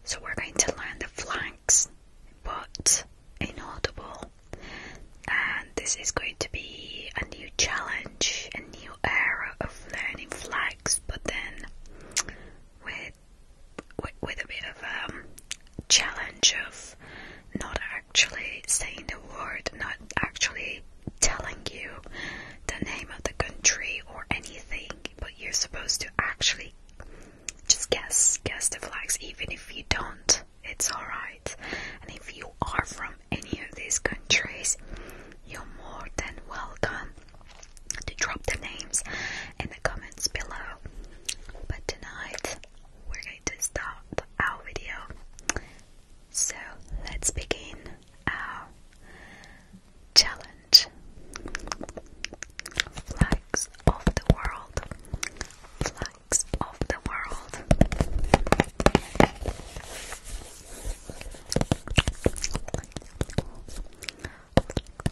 So we're going to learn the flags, but inaudible. And this is going to be a new challenge, a new era of learning flags, but then with a bit of challenge of not actually saying the word, not actually telling you the name of the country or anything, but you're supposed to actually just guess the flags. Even if you don't, it's alright. And if you are from any of these countries, you're more than welcome to drop the names in the comments below. But tonight we're going to start our video. So let's begin our challenge. Flags of the world. Flags of the world. Flags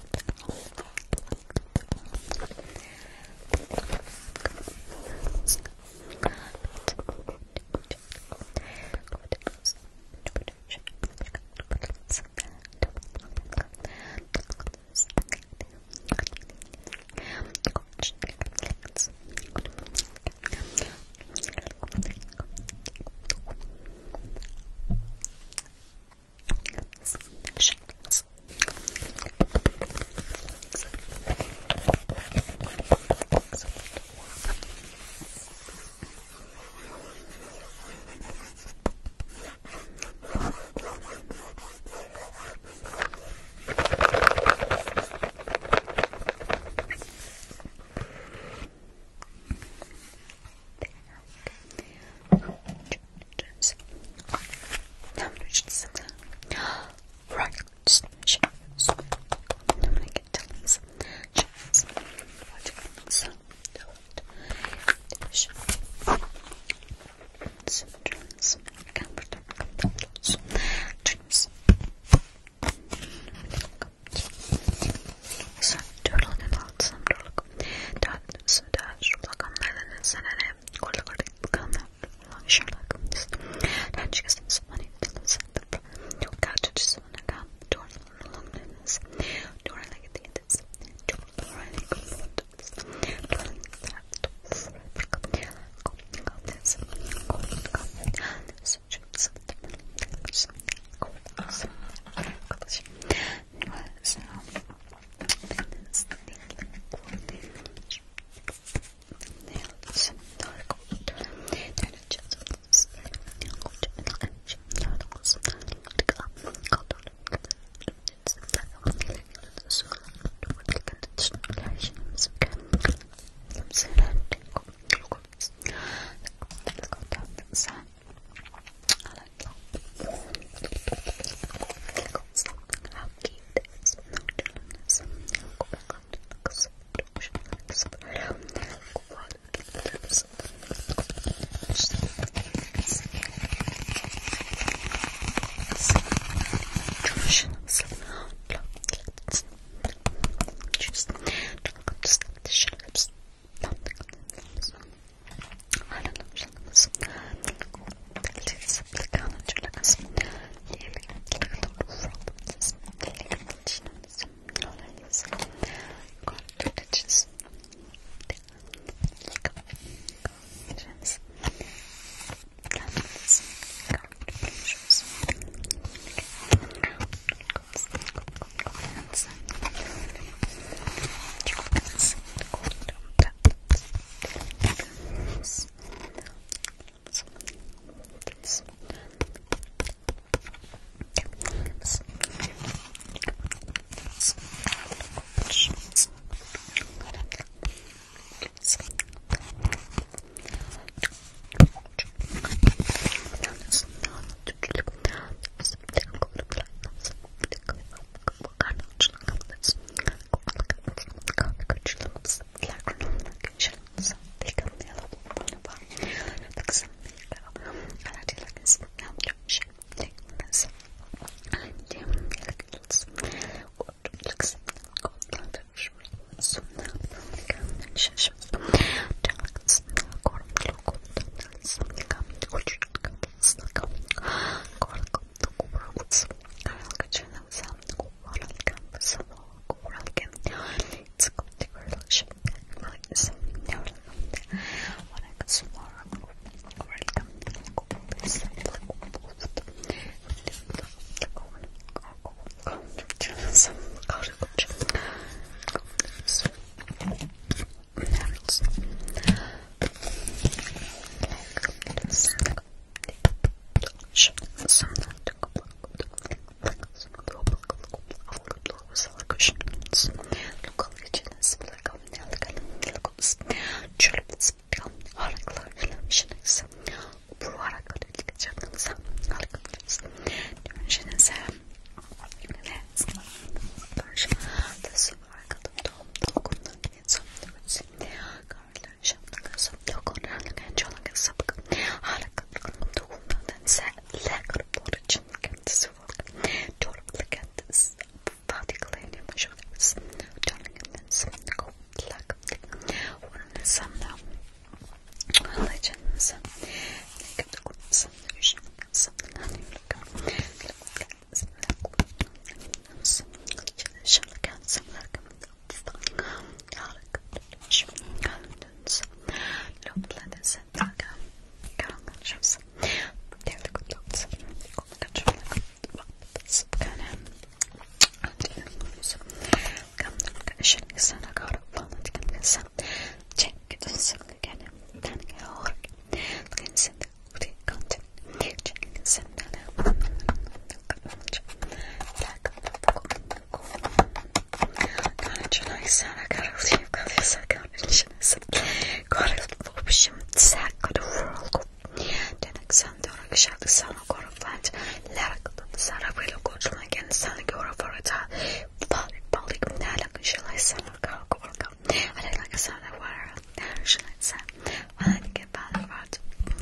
the sun of God of Plant, Lack of the Sun of Willow Gold, again, Sun of God of Orata, Polly, Nalak, shall I son of God, I don't like a son of water, shall I say, well, I get bad about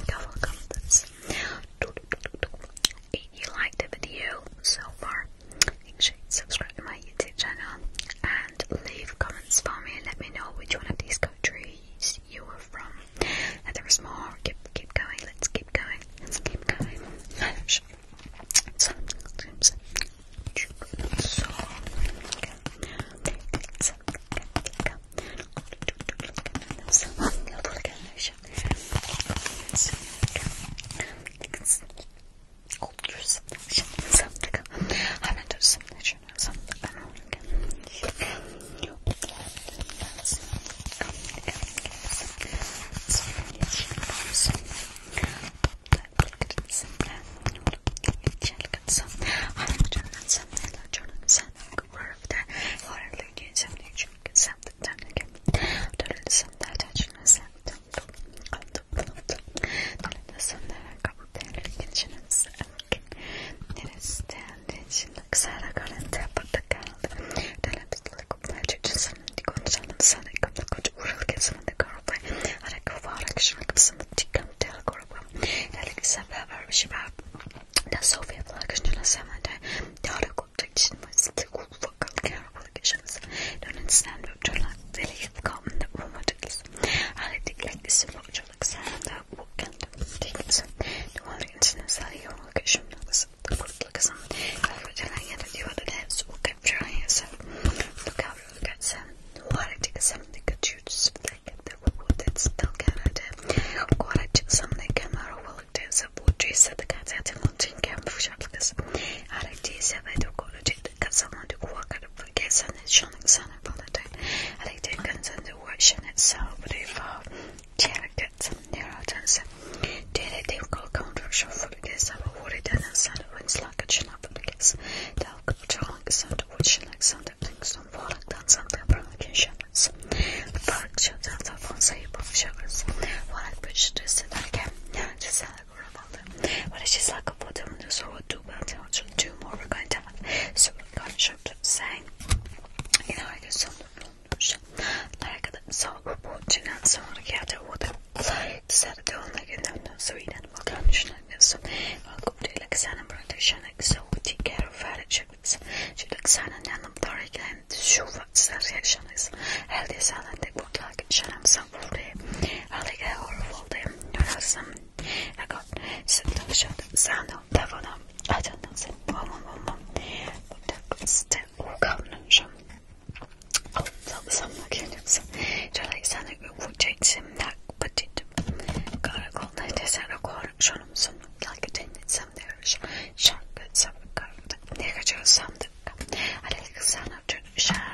if you liked the video so far, make sure you subscribe to my YouTube channel and leave comments for me and let me know which one of these countries you are from. And there's more. Keep going. Let's keep going. Shut